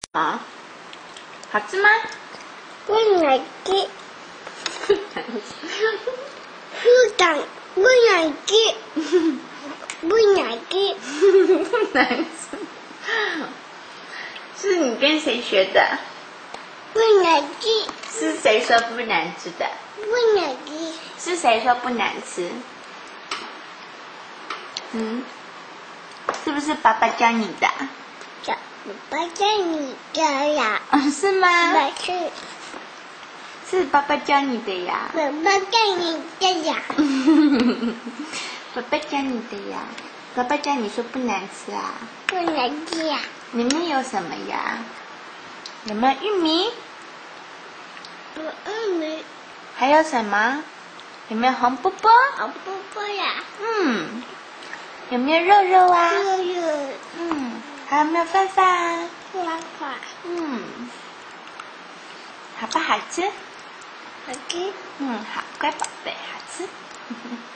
啊，好吃吗？ 不难吃，不难吃，不难吃， 不难吃。是你跟谁学的？ 不难吃。 是谁说不难吃的？ 不难吃。 是谁说不难吃？是不是爸爸教你的？ 爸爸教你的呀。 是吗？ 是。 是爸爸教你的呀。 爸爸教你的呀。 爸爸教你的呀。爸爸教你说不难吃啊。 不难吃呀。 里面有什么呀？有没有玉米？ 有玉米。 还有什么？有没有红卜卜？ 红卜卜呀。 有没有肉肉啊？ 肉肉。 还有没有饭饭？ 饭饭。 好不好吃？ 好吃。 好，乖宝贝，好吃。